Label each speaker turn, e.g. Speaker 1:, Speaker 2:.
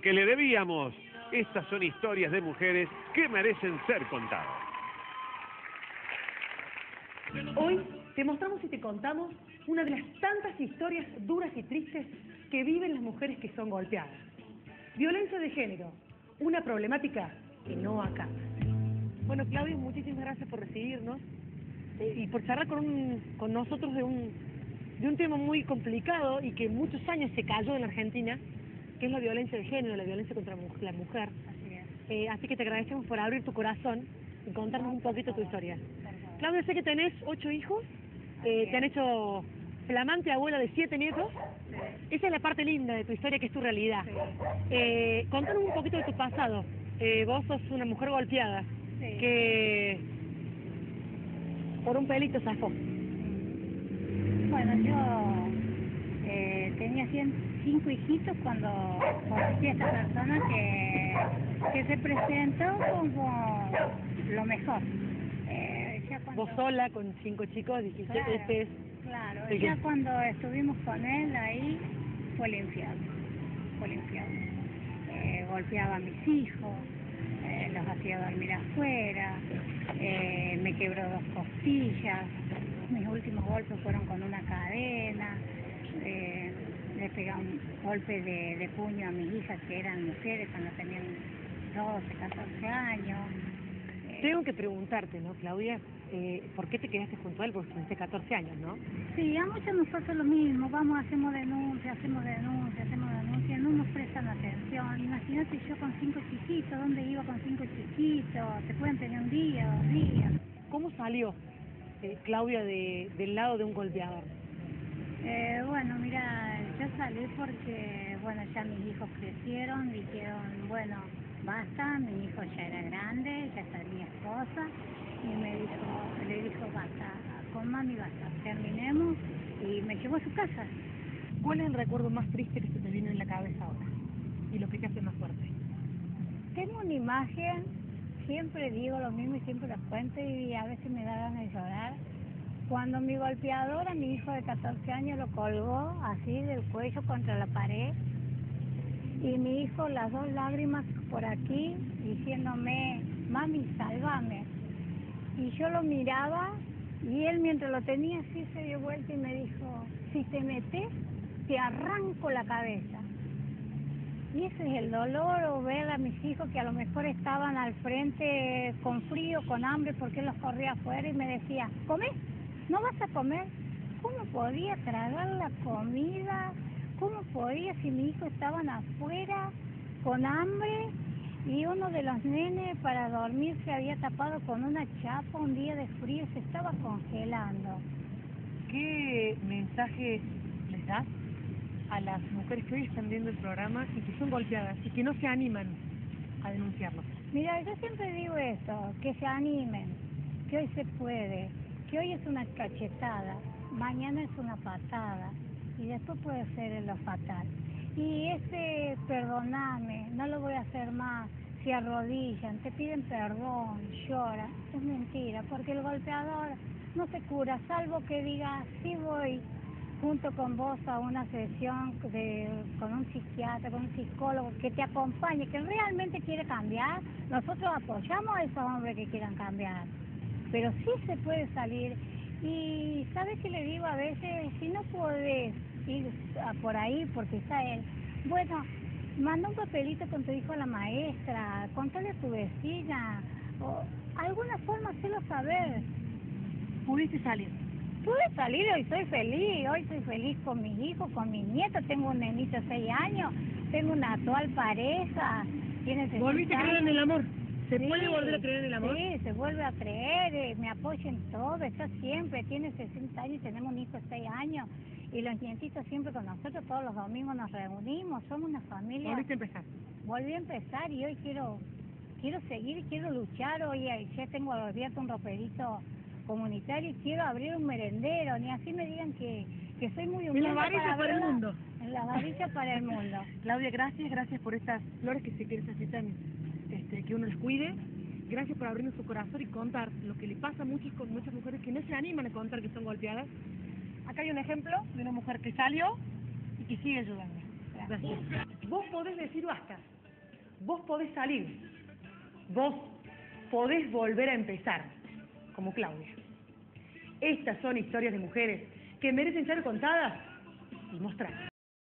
Speaker 1: que le debíamos. Estas son historias de mujeres que merecen ser contadas.
Speaker 2: Hoy te mostramos y te contamos una de las tantas historias duras y tristes que viven las mujeres que son golpeadas. Violencia de género, una problemática que no acaba. Bueno, Claudia, muchísimas gracias por recibirnos y por charlar con nosotros de un tema muy complicado y que muchos años se cayó en la Argentina, que es la violencia de género, la violencia contra la mujer. Así que te agradecemos por abrir tu corazón y contarnos un poquito tu historia. Claudia, sé que tenés 8 hijos, te han hecho flamante abuela de 7 nietos. Esa es la parte linda de tu historia, que es tu realidad. Contanos un poquito de tu pasado. Vos sos una mujer golpeada, que por un pelito zafó.
Speaker 3: Bueno, yo tenía 5 hijitos cuando conocí a esta persona que se presentó como lo mejor. Ya cuando...
Speaker 2: Vos sola, con 5 chicos, dijiste,
Speaker 3: claro,
Speaker 2: este es...
Speaker 3: Claro, ya cuando estuvimos con él ahí fue el infierno, golpeaba a mis hijos, los hacía dormir afuera, me quebró 2 costillas, mis últimos golpes fueron con una cadena, le pegaba un golpe de puño a mis hijas que eran mujeres cuando tenían 12, 14 años.
Speaker 2: Tengo que preguntarte, ¿no, Claudia? ¿Por qué te quedaste junto a él? Porque tuviste 14 años, ¿no?
Speaker 3: Sí, a muchos nos pasa lo mismo, vamos, hacemos denuncias, no nos prestan atención. Imagínate yo con 5 chiquitos, ¿dónde iba con 5 chiquitos? Te pueden tener un día, 2 días.
Speaker 2: ¿Cómo salió Claudia del lado de un golpeador?
Speaker 3: Bueno, mira, yo salí porque, bueno, ya mis hijos crecieron, dijeron, bueno, basta, mi hijo ya era grande, ya está mi esposa, y le dijo, basta, con mami basta, terminemos, y me llevó a su casa.
Speaker 2: ¿Cuál es el recuerdo más triste que se te vino en la cabeza ahora? Y lo que te hace más fuerte.
Speaker 3: Tengo una imagen, siempre digo lo mismo y siempre lo cuento y a veces me da ganas de llorar. Cuando mi golpeador a mi hijo de 14 años lo colgó así del cuello contra la pared y mi hijo las 2 lágrimas por aquí diciéndome, mami, sálvame. Y yo lo miraba y él mientras lo tenía así se dio vuelta y me dijo, si te metes, te arranco la cabeza. Y ese es el dolor, o ver a mis hijos que a lo mejor estaban al frente con frío, con hambre, porque él los corría afuera y me decía, ¿comés? ¿No vas a comer? ¿Cómo podía tragar la comida? ¿Cómo podía si mis hijos estaban afuera con hambre? Y uno de los nenes para dormir se había tapado con una chapa un día de frío, se estaba congelando.
Speaker 2: ¿Qué mensaje les das a las mujeres que hoy están viendo el programa y que son golpeadas y que no se animan a denunciarlo?
Speaker 3: Mira, yo siempre digo esto, que se animen, que hoy se puede, que hoy es una cachetada, mañana es una patada y después puede ser lo fatal. Y ese perdoname, no lo voy a hacer más, se arrodillan, te piden perdón, lloran, es mentira, porque el golpeador no se cura, salvo que diga, sí voy junto con vos a una sesión con un psiquiatra, con un psicólogo que te acompañe, que realmente quiere cambiar. Nosotros apoyamos a esos hombres que quieran cambiar, pero sí se puede salir. Y ¿sabes qué le digo a veces? Si no podés ir por ahí porque está él, bueno, manda un papelito con tu hijo a la maestra, contale a tu vecina, o alguna forma hacerlo saber.
Speaker 2: ¿Pudiste salir?
Speaker 3: Pude salir, hoy soy feliz con mis hijos, con mis nietos, tengo un nenito de 6 años, tengo una actual pareja, tiene 60
Speaker 2: ¿Volviste a creer en el amor? ¿Se puede volver a creer en el amor?
Speaker 3: Sí, se vuelve a creer, me apoya en todo, está siempre, tiene 60 años, tenemos un hijo de 6 años, y los nietitos siempre con nosotros, todos los domingos nos reunimos, somos una familia.
Speaker 2: ¿Volviste a empezar?
Speaker 3: Volví a empezar y hoy quiero seguir, quiero luchar, hoy ya tengo abierto un roperito comunitario y quiero abrir un merendero, ni así me digan que soy muy humilde.
Speaker 2: En la varilla para el mundo.
Speaker 3: En la varilla para el mundo.
Speaker 2: Claudia, gracias por estas flores que necesitan que uno les cuide. Gracias por abrirnos su corazón y contar lo que le pasa a muchas mujeres que no se animan a contar que son golpeadas. Acá hay un ejemplo de una mujer que salió y que sigue ayudando.
Speaker 3: Gracias.
Speaker 2: Vos podés decir basta, vos podés salir, vos podés volver a empezar, como Claudia. Estas son historias de mujeres que merecen ser contadas y mostradas.